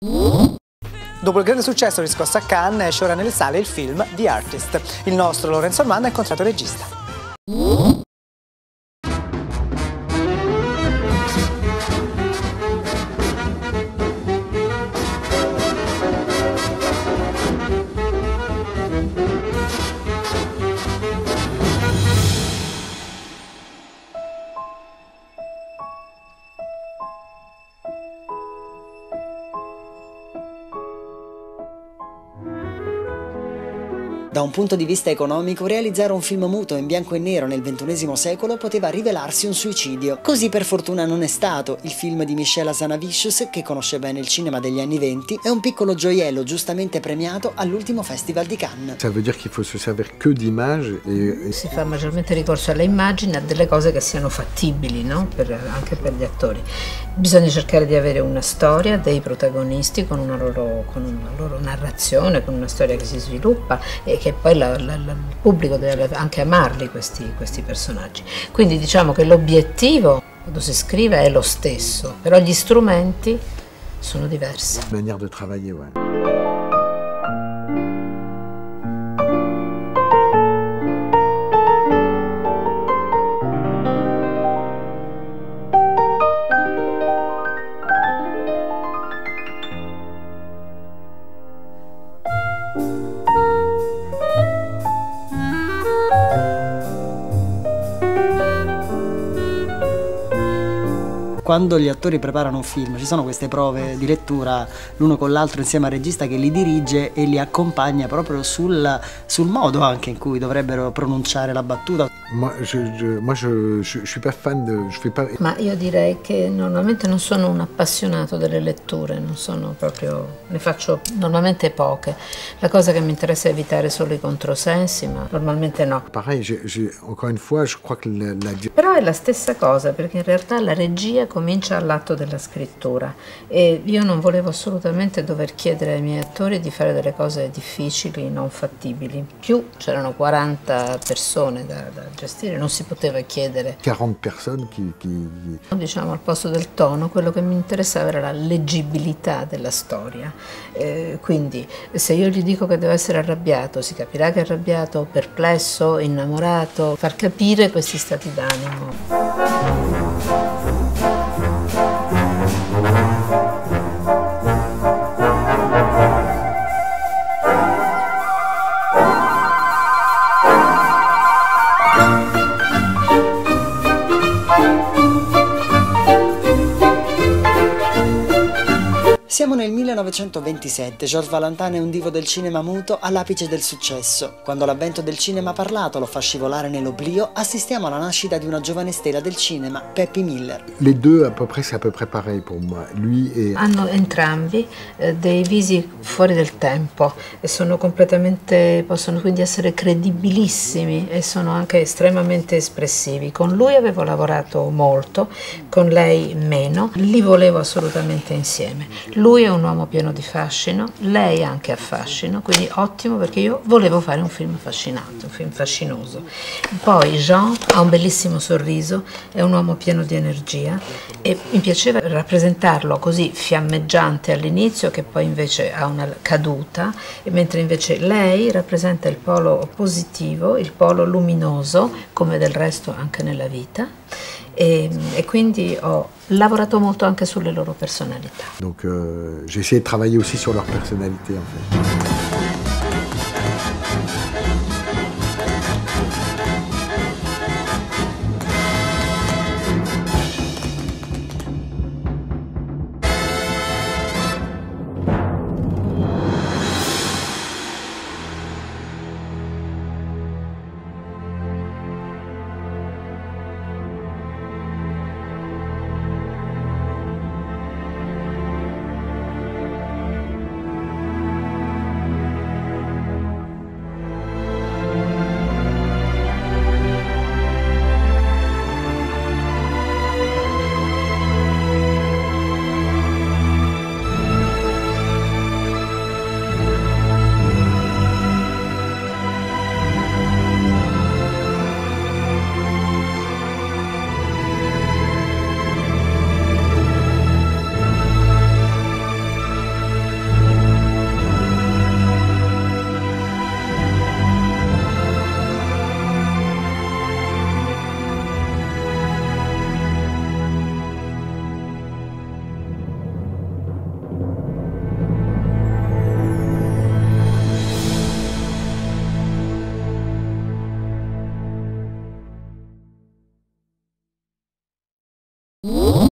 Dopo il grande successo riscosso a Cannes, esce ora nelle sale il film The Artist. Il nostro Lorenzo Almanna ha incontrato il regista. Da un punto di vista economico, realizzare un film muto in bianco e nero nel XXI secolo poteva rivelarsi un suicidio. Così per fortuna non è stato. Il film di Michel Hazanavicius, che conosce bene il cinema degli anni '20, è un piccolo gioiello giustamente premiato all'ultimo Festival di Cannes. Ça veut dire qu'il faut se servir que d'images Si fa maggiormente ricorso alle immagini, a delle cose che siano fattibili, no? Anche per gli attori. Bisogna cercare di avere una storia, dei protagonisti con una loro narrazione, con una storia che si sviluppa e che poi il pubblico deve anche amarli questi personaggi. Quindi diciamo che l'obiettivo quando si scrive è lo stesso, però gli strumenti sono diversi. Manière de travailler, ouais. Quando gli attori preparano un film ci sono queste prove di lettura l'uno con l'altro insieme al regista che li dirige e li accompagna proprio sul modo anche in cui dovrebbero pronunciare la battuta. Je suis pas fan de... Je fais pas... Ma io direi che normalmente non sono un appassionato delle letture, non sono proprio... ne faccio normalmente poche. La cosa che mi interessa è evitare solo i controsensi, ma normalmente no. Pareil, encore une fois, je crois que Però è la stessa cosa, perché in realtà la regia comincia all'atto della scrittura e io non volevo assolutamente dover chiedere ai miei attori di fare delle cose difficili, non fattibili. Più c'erano 40 persone da gestire, non si poteva chiedere 40 persone diciamo al posto del tono, quello che mi interessava era la leggibilità della storia, quindi se io gli dico che deve essere arrabbiato si capirà che è arrabbiato, perplesso, innamorato, far capire questi stati d'animo. Siamo nel 1927, Georges Valentin è un divo del cinema muto all'apice del successo. Quando l'avvento del cinema parlato lo fa scivolare nell'oblio, assistiamo alla nascita di una giovane stella del cinema, Peppy Miller. Les deux, c'est à peu près pareil pour moi. Lui et... Hanno entrambi dei visi fuori del tempo e sono possono quindi essere credibilissimi e sono anche estremamente espressivi. Con lui avevo lavorato molto, con lei meno, li volevo assolutamente insieme. Lui è un uomo pieno di fascino, lei anche ha fascino, quindi ottimo perché io volevo fare un film affascinante, un film fascinoso. Poi Jean ha un bellissimo sorriso, è un uomo pieno di energia e mi piaceva rappresentarlo così fiammeggiante all'inizio che poi invece ha una caduta, e mentre invece lei rappresenta il polo positivo, il polo luminoso, come del resto anche nella vita. E quindi ho lavorato molto anche sulle loro personalità. Donc j'ai essayé de travailler aussi sur leur personnalité en fait.